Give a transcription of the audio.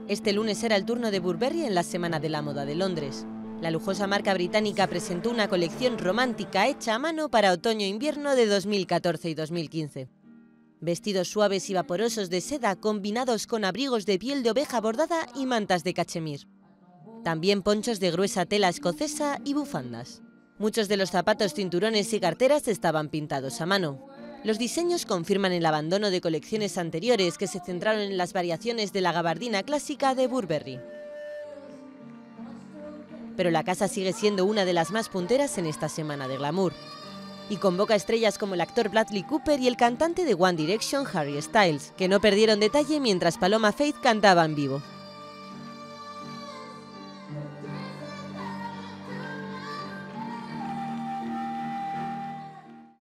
Este lunes era el turno de Burberry en la Semana de la Moda de Londres. La lujosa marca británica presentó una colección romántica hecha a mano para otoño-invierno de 2014 y 2015. Vestidos suaves y vaporosos de seda combinados con abrigos de piel de oveja bordada y mantas de cachemir. También ponchos de gruesa tela escocesa y bufandas. Muchos de los zapatos, cinturones y carteras estaban pintados a mano. Los diseños confirman el abandono de colecciones anteriores que se centraron en las variaciones de la gabardina clásica de Burberry. Pero la casa sigue siendo una de las más punteras en esta semana de glamour. Y convoca estrellas como el actor Bradley Cooper y el cantante de One Direction Harry Styles, que no perdieron detalle mientras Paloma Faith cantaba en vivo.